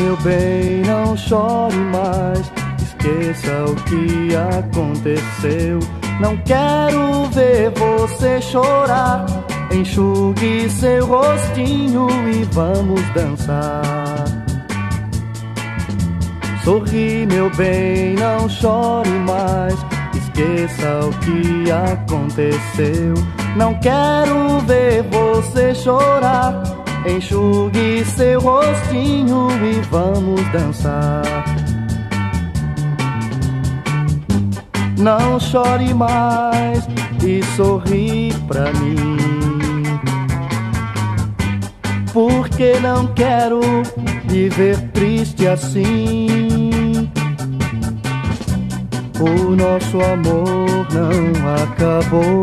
meu bem, não chore mais. Esqueça o que aconteceu. Não quero ver você chorar. Enxugue seu rostinho e vamos dançar. Sorri, meu bem, não chore mais. Esqueça o que aconteceu. Não quero ver você chorar. Enxugue seu rostinho e vamos dançar. Não chore mais e sorri pra mim, porque não quero viver triste assim. O nosso amor não acabou.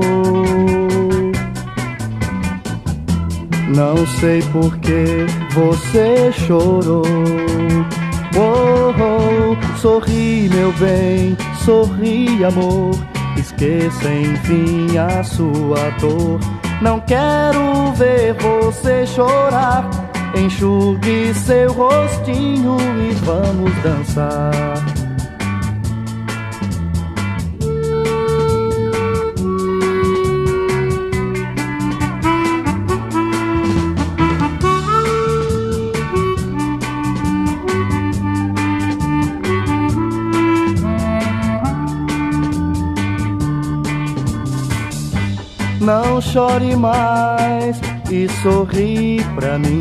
Não sei por que você chorou. Oh, oh, sorri, meu bem, sorri, amor. Esqueça enfim a sua dor. Não quero ver você chorar. Enxugue seu rostinho e vamos dançar. Não chore mais e sorri pra mim,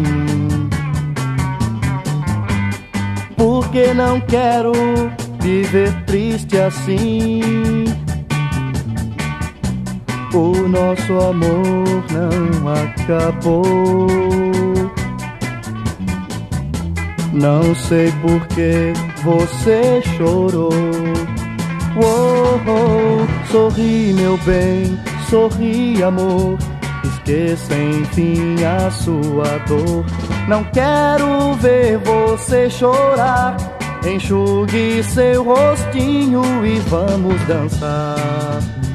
porque não quero viver triste assim. O nosso amor não acabou. Não sei por que você chorou. Oh, oh, sorri, meu bem, sorri, amor. Esqueça enfim a sua dor. Não quero ver você chorar. Enxugue seu rostinho e vamos dançar.